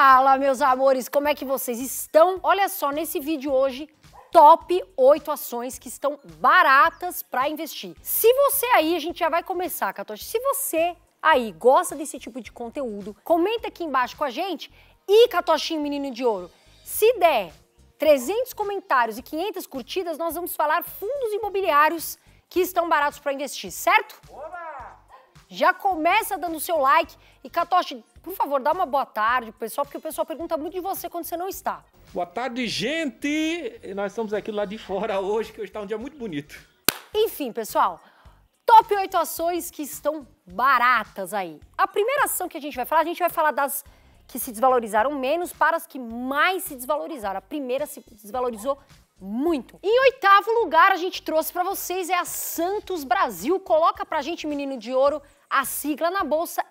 Fala, meus amores, como é que vocês estão? Olha só, nesse vídeo hoje, top 8 ações que estão baratas para investir. Se você aí, a gente já vai começar, Catoche, se você aí gosta desse tipo de conteúdo, comenta aqui embaixo com a gente e, Catochinho Menino de Ouro, se der 300 comentários e 500 curtidas, nós vamos falar fundos imobiliários que estão baratos para investir, certo? Oba! Já começa dando o seu like e, Catoche, por favor, dá uma boa tarde pro pessoal, porque o pessoal pergunta muito de você quando você não está. Boa tarde, gente! Nós estamos aqui lá de fora hoje, que hoje está um dia muito bonito. Enfim, pessoal, top 8 ações que estão baratas aí. A primeira ação que a gente vai falar das que se desvalorizaram menos para as que mais se desvalorizaram. A primeira se desvalorizou muito. Em oitavo lugar, a gente trouxe para vocês é a Santos Brasil. Coloca pra gente, menino de ouro, a sigla na bolsa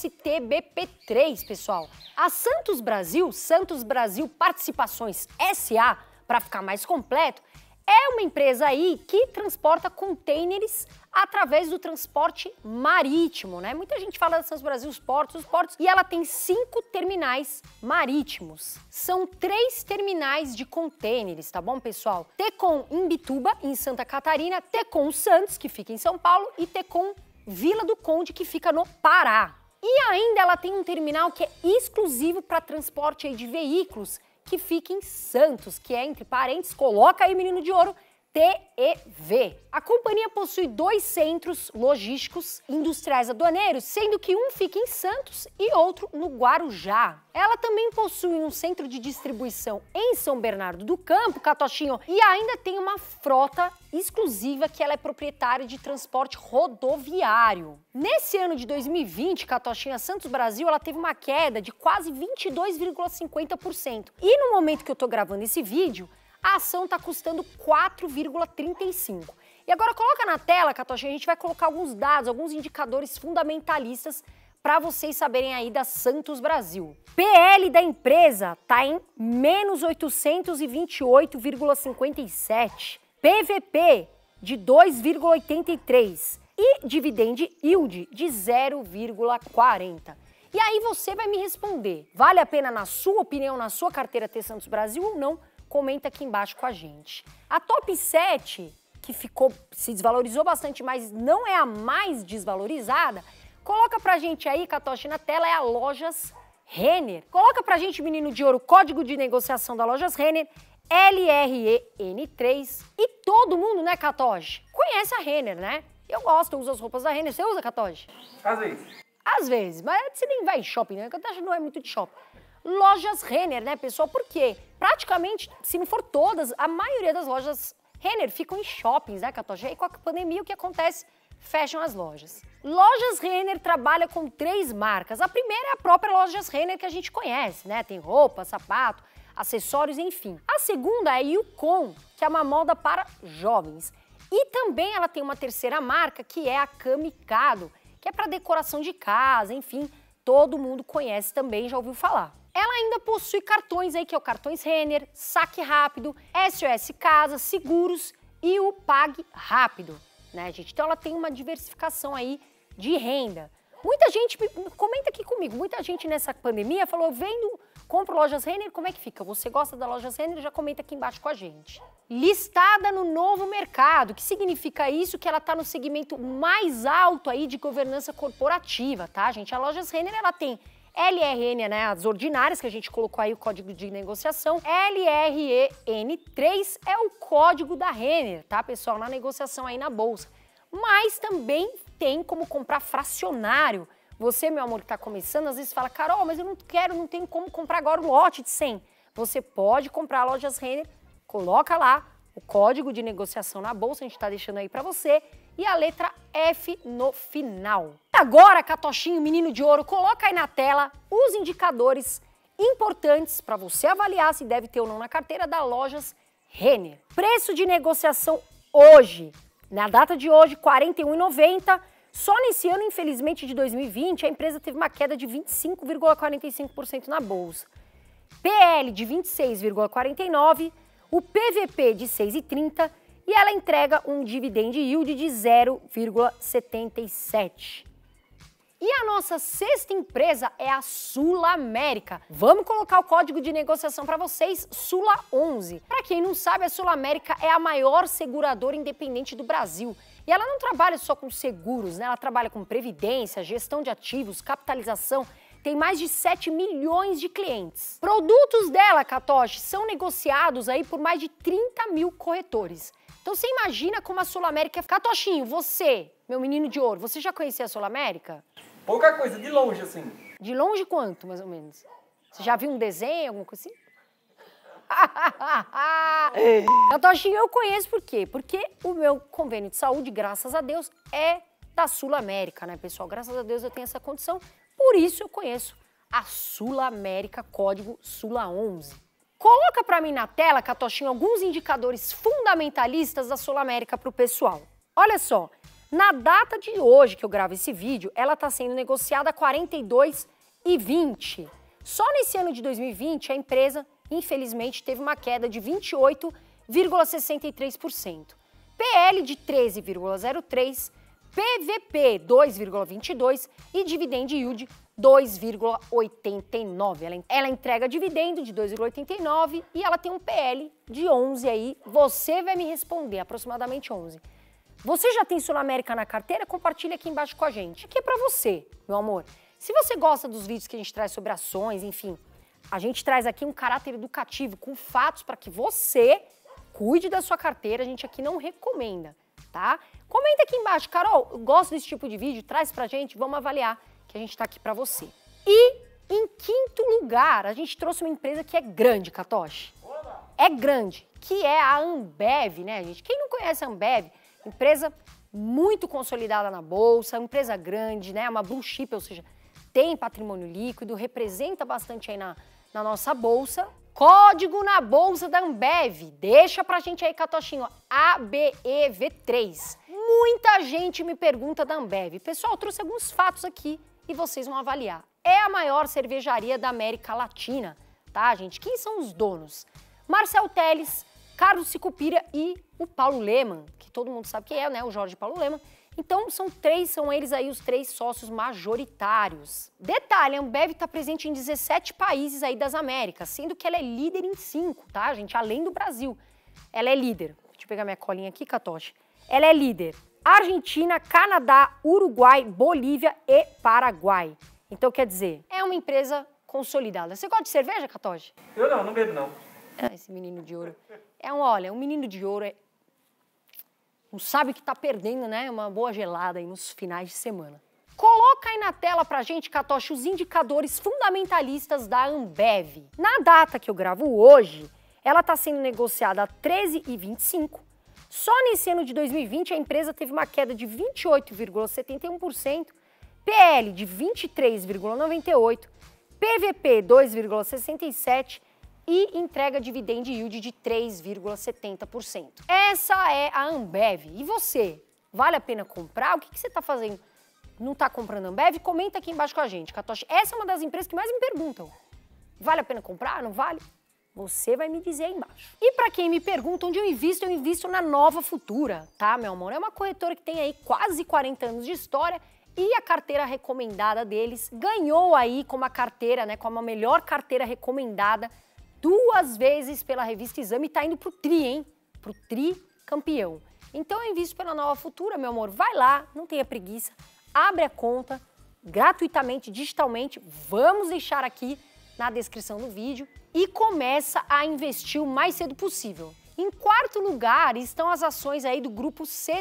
STBP3, pessoal. A Santos Brasil Participações SA, para ficar mais completo, é uma empresa aí que transporta contêineres através do transporte marítimo, né? Muita gente fala da Santos Brasil, os portos, e ela tem 5 terminais marítimos. São 3 terminais de contêineres, tá bom, pessoal? Tecon Imbituba, em Santa Catarina, Tecon Santos, que fica em São Paulo, e Tecon Vila do Conde, que fica no Pará. E ainda ela tem um terminal que é exclusivo para transporte aí de veículos, que fica em Santos, que é, entre parênteses, coloca aí, menino de ouro, TEV. A companhia possui 2 centros logísticos industriais aduaneiros, sendo que um fica em Santos e outro no Guarujá. Ela também possui um centro de distribuição em São Bernardo do Campo, Catochinho, e ainda tem uma frota exclusiva que ela é proprietária de transporte rodoviário. Nesse ano de 2020, Catochinho, a Santos Brasil, ela teve uma queda de quase 22,50%. E no momento que eu tô gravando esse vídeo, a ação está custando 4,35. E agora coloca na tela, Catoche, a gente vai colocar alguns dados, alguns indicadores fundamentalistas para vocês saberem aí da Santos Brasil. PL da empresa está em menos 828,57. PVP de 2,83 e dividend yield de 0,40. E aí você vai me responder, vale a pena na sua opinião, na sua carteira ter Santos Brasil ou não? Comenta aqui embaixo com a gente. A top 7, que se desvalorizou bastante, mas não é a mais desvalorizada, coloca pra gente aí, Catoche, na tela, é a Lojas Renner. Coloca pra gente, menino de ouro, código de negociação da Lojas Renner, LREN3. E todo mundo, né, Catoche, conhece a Renner, né? Eu gosto, eu uso as roupas da Renner. Você usa, Catoche? Às vezes. Às vezes, mas você nem vai em shopping, né? Catoche não é muito de shopping. Lojas Renner, né, pessoal? Por quê? Praticamente, se não for todas, a maioria das lojas Renner ficam em shoppings, né, Catoche? E aí, com a pandemia, o que acontece? Fecham as lojas. Lojas Renner trabalha com 3 marcas. A primeira é a própria Lojas Renner que a gente conhece, né? Tem roupa, sapato, acessórios, enfim. A segunda é a Yukon, que é uma moda para jovens. E também ela tem uma terceira marca, que é a Kamikado, que é para decoração de casa, enfim. Todo mundo conhece também, já ouviu falar. Ela ainda possui cartões aí, que é o Cartões Renner, Saque Rápido, SOS Casa, Seguros e o Pague Rápido, né, gente? Então ela tem uma diversificação aí de renda. Muita gente, comenta aqui comigo, muita gente nessa pandemia falou, compro Lojas Renner, como é que fica? Você gosta da Lojas Renner? Já comenta aqui embaixo com a gente. Listada no novo mercado, que significa isso? Que ela está no segmento mais alto aí de governança corporativa, tá, gente? A Lojas Renner, ela tem LRN, né, as ordinárias, que a gente colocou aí o código de negociação. LREN3 é o código da Renner, tá, pessoal, na negociação aí na bolsa. Mas também tem como comprar fracionário. Você, meu amor, que tá começando, às vezes fala, Carol, mas eu não tenho como comprar agora um lote de 100. Você pode comprar Lojas Renner, coloca lá o código de negociação na bolsa, a gente tá deixando aí pra você, e a letra F no final. Agora, Catochinho, menino de ouro, coloca aí na tela os indicadores importantes para você avaliar se deve ter ou não na carteira da Lojas Renner. Preço de negociação hoje, na data de hoje, R$ 41,90. Só nesse ano, infelizmente, de 2020, a empresa teve uma queda de 25,45% na bolsa. PL de 26,49%, o PVP de 6,30% e ela entrega um dividend yield de 0,77%. E a nossa sexta empresa é a SulAmérica. Vamos colocar o código de negociação para vocês, SULA11. Para quem não sabe, a SulAmérica é a maior seguradora independente do Brasil. E ela não trabalha só com seguros, né? Ela trabalha com previdência, gestão de ativos, capitalização. Tem mais de 7 milhões de clientes. Produtos dela, Katoshi, são negociados aí por mais de 30 mil corretores. Então você imagina como a SulAmérica é... Katoshinho, você, meu menino de ouro, você já conhecia a SulAmérica? Pouca coisa, de longe, assim. De longe quanto, mais ou menos? Você já viu um desenho, alguma coisa assim? Katoshinho, eu conheço por quê? Porque o meu convênio de saúde, graças a Deus, é da SulAmérica, né, pessoal? Graças a Deus eu tenho essa condição, por isso eu conheço a SulAmérica, código SULA11. Coloca para mim na tela, Katoshinho, alguns indicadores fundamentalistas da SulAmérica para o pessoal. Olha só, na data de hoje que eu gravo esse vídeo, ela está sendo negociada a 42,20. Só nesse ano de 2020, a empresa, infelizmente, teve uma queda de 28,63%. PL de 13,03%, PVP 2,22% e dividend yield 2,89. Ela entrega dividendo de 2,89 e ela tem um PL de 11 aí. Você vai me responder, aproximadamente 11. Você já tem SulAmérica na carteira? Compartilha aqui embaixo com a gente. Aqui é pra você, meu amor. Se você gosta dos vídeos que a gente traz sobre ações, enfim, a gente traz aqui um caráter educativo com fatos para que você cuide da sua carteira. A gente aqui não recomenda, tá? Comenta aqui embaixo, Carol, eu gosto desse tipo de vídeo, traz pra gente, vamos avaliar, que a gente tá aqui pra você. E, em quinto lugar, a gente trouxe uma empresa que é grande, Katoshi. É grande, que é a Ambev, né, gente? Quem não conhece a Ambev, empresa muito consolidada na bolsa, empresa grande, né, uma blue chip, ou seja, tem patrimônio líquido, representa bastante aí na nossa bolsa. Código na bolsa da Ambev, deixa pra gente aí, Katoshinho, ABEV3. Muita gente me pergunta da Ambev. Pessoal, eu trouxe alguns fatos aqui e vocês vão avaliar. É a maior cervejaria da América Latina, tá, gente? Quem são os donos? Marcel Telles, Carlos Sicupira e o Paulo Lemann, que todo mundo sabe quem é, né? O Jorge Paulo Lemann. Então, são eles aí os 3 sócios majoritários. Detalhe, a Ambev está presente em 17 países aí das Américas, sendo que ela é líder em 5, tá, gente? Além do Brasil. Ela é líder. Deixa eu pegar minha colinha aqui, Katoshi. Ela é líder. Argentina, Canadá, Uruguai, Bolívia e Paraguai. Então, quer dizer, é uma empresa consolidada. Você gosta de cerveja, Katoshi? Eu não bebo não. Ah, esse menino de ouro. Olha, um menino de ouro não sabe que tá perdendo, né? Uma boa gelada aí nos finais de semana. Coloca aí na tela pra gente, Katoshi, os indicadores fundamentalistas da Ambev. Na data que eu gravo hoje, ela tá sendo negociada a 13,25. Só nesse ano de 2020, a empresa teve uma queda de 28,71%, PL de 23,98%, PVP 2,67% e entrega dividend yield de 3,70%. Essa é a Ambev. E você? Vale a pena comprar? O que você está fazendo? Não está comprando Ambev? Comenta aqui embaixo com a gente, Katoshi. Essa é uma das empresas que mais me perguntam. Vale a pena comprar? Não vale? Você vai me dizer aí embaixo. E para quem me pergunta onde eu invisto na Nova Futura, tá, meu amor? É uma corretora que tem aí quase 40 anos de história e a carteira recomendada deles ganhou aí como a carteira, né, como a melhor carteira recomendada 2 vezes pela revista Exame e tá indo pro tri, hein? Pro tri campeão. Então eu invisto pela Nova Futura, meu amor. Vai lá, não tenha preguiça, abre a conta gratuitamente, digitalmente. Vamos deixar aqui na descrição do vídeo e começa a investir o mais cedo possível. Em quarto lugar estão as ações aí do grupo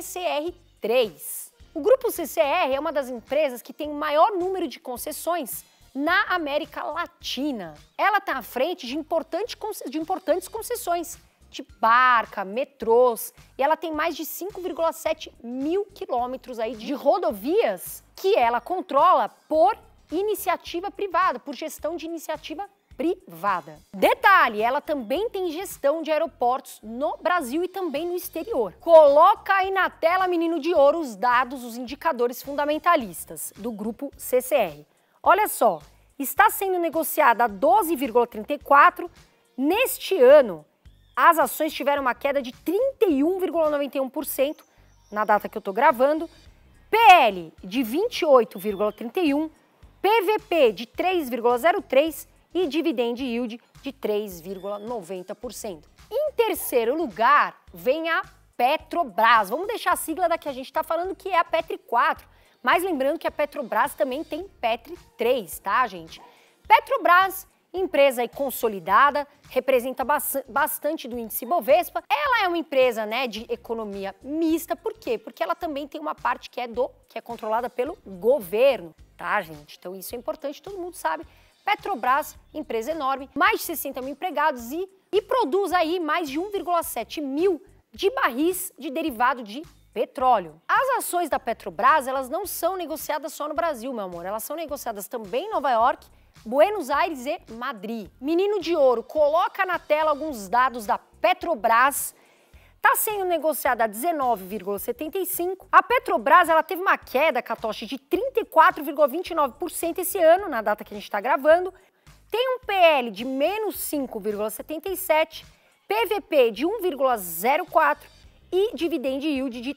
CCR3. O grupo CCR é uma das empresas que tem o maior número de concessões na América Latina. Ela está à frente de importantes concessões, de barca, metrôs, e ela tem mais de 5,7 mil quilômetros aí de rodovias que ela controla por iniciativa privada, por gestão de iniciativa privada. Detalhe, ela também tem gestão de aeroportos no Brasil e também no exterior. Coloca aí na tela, menino de ouro, os dados, os indicadores fundamentalistas do grupo CCR. Olha só, está sendo negociada a 12,34. Neste ano, as ações tiveram uma queda de 31,91% na data que eu estou gravando. PL de 28,31%, PVP de 3,03% e dividend yield de 3,90%. Em terceiro lugar, vem a Petrobras. Vamos deixar a sigla da que a gente está falando, que é a Petri 4. Mas lembrando que a Petrobras também tem Petri 3, tá, gente? Petrobras, empresa aí consolidada, representa bastante do índice Bovespa. Ela é uma empresa, né, de economia mista. Por quê? Porque ela também tem uma parte que é controlada pelo governo, tá, gente? Então isso é importante, todo mundo sabe. Petrobras, empresa enorme, mais de 60 mil empregados e produz aí mais de 1,7 mil de barris de derivado de petróleo. As ações da Petrobras, elas não são negociadas só no Brasil, meu amor. Elas são negociadas também em Nova York, Buenos Aires e Madrid. Menino de ouro, coloca na tela alguns dados da Petrobras. Está sendo negociada a 19,75. A Petrobras, ela teve uma queda, Catoche, de 34,29% esse ano, na data que a gente está gravando. Tem um PL de menos 5,77%, PVP de 1,04% e dividend yield de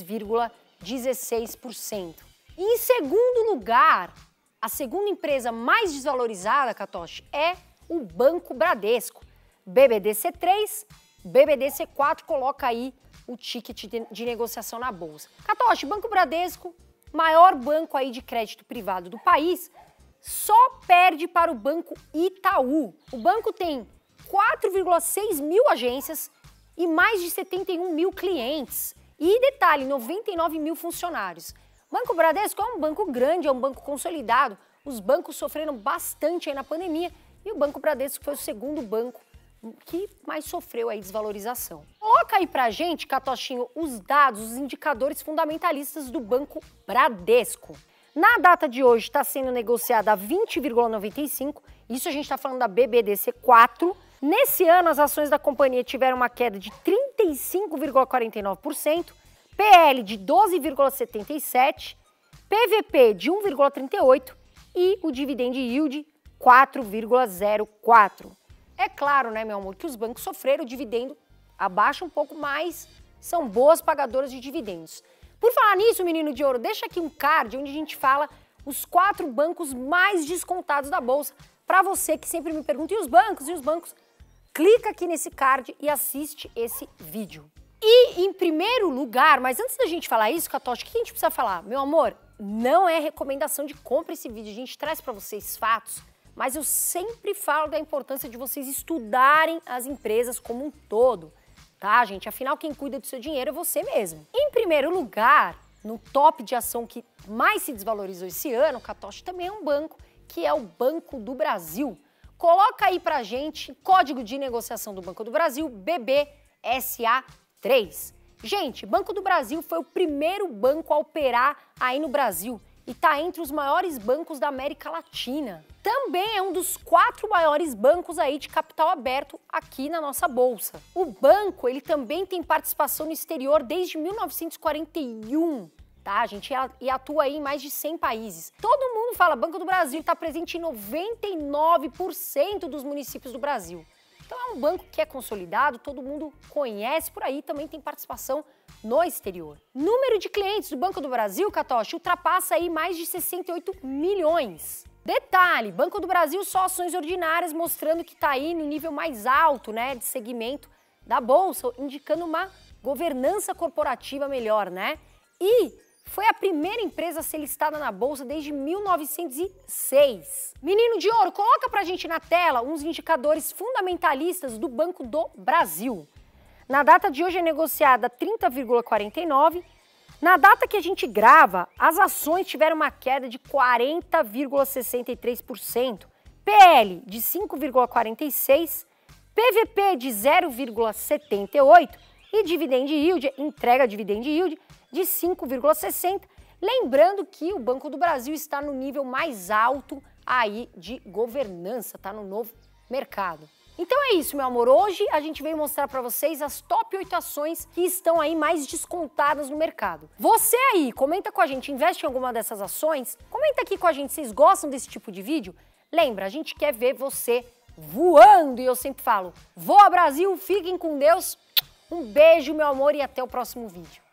3,16%. Em segundo lugar, a segunda empresa mais desvalorizada, Catoche, é o Banco Bradesco. BBDC3, BBDC4, coloca aí o ticket de negociação na bolsa. Catoche, Banco Bradesco, maior banco aí de crédito privado do país, só perde para o Banco Itaú. O banco tem 4,6 mil agências e mais de 71 mil clientes. E detalhe, 99 mil funcionários. Banco Bradesco é um banco grande, é um banco consolidado. Os bancos sofreram bastante aí na pandemia e o Banco Bradesco foi o segundo banco que mais sofreu aí desvalorização. Coloca aí pra gente, Catochinho, os dados, os indicadores fundamentalistas do Banco Bradesco. Na data de hoje está sendo negociada a 20,95, isso a gente está falando da BBDC4. Nesse ano, as ações da companhia tiveram uma queda de 35,49%, PL de 12,77%, PVP de 1,38% e o dividend yield 4,04%. É claro, né, meu amor, que os bancos sofreram, o dividendo abaixa um pouco, mas são boas pagadoras de dividendos. Por falar nisso, menino de ouro, deixa aqui um card onde a gente fala os 4 bancos mais descontados da bolsa. Para você que sempre me pergunta, e os bancos? E os bancos? Clica aqui nesse card e assiste esse vídeo. E em primeiro lugar, mas antes da gente falar isso, Catoche, o que a gente precisa falar? Meu amor, não é recomendação de compra esse vídeo, a gente traz para vocês fatos, mas eu sempre falo da importância de vocês estudarem as empresas como um todo, tá, gente? Afinal, quem cuida do seu dinheiro é você mesmo. Em primeiro lugar, no top de ação que mais se desvalorizou esse ano, o Catoche também é um banco, que é o Banco do Brasil. Coloca aí pra gente código de negociação do Banco do Brasil, BBSA3. Gente, Banco do Brasil foi o primeiro banco a operar aí no Brasil e está entre os maiores bancos da América Latina. Também é um dos 4 maiores bancos aí de capital aberto aqui na nossa bolsa. O banco, ele também tem participação no exterior desde 1941, tá, gente? E atua aí em mais de 100 países. Todo mundo fala, Banco do Brasil está presente em 99% dos municípios do Brasil. Então é um banco que é consolidado, todo mundo conhece por aí, também tem participação no exterior. Número de clientes do Banco do Brasil, Catoche, ultrapassa aí mais de 68 milhões. Detalhe, Banco do Brasil só ações ordinárias, mostrando que está aí no nível mais alto, né, de segmento da Bolsa, indicando uma governança corporativa melhor, né? E foi a primeira empresa a ser listada na Bolsa desde 1906. Menino de ouro, coloca pra gente na tela uns indicadores fundamentalistas do Banco do Brasil. Na data de hoje é negociada 30,49. Na data que a gente grava, as ações tiveram uma queda de 40,63%, PL de 5,46%, PVP de 0,78% e dividend yield, entrega dividend yield, de 5,60%. Lembrando que o Banco do Brasil está no nível mais alto aí de governança, tá no novo mercado. Então é isso, meu amor. Hoje a gente veio mostrar para vocês as top 8 ações que estão aí mais descontadas no mercado. Você aí, comenta com a gente, investe em alguma dessas ações? Comenta aqui com a gente, vocês gostam desse tipo de vídeo? Lembra, a gente quer ver você voando e eu sempre falo, voa Brasil, fiquem com Deus. Um beijo, meu amor, e até o próximo vídeo.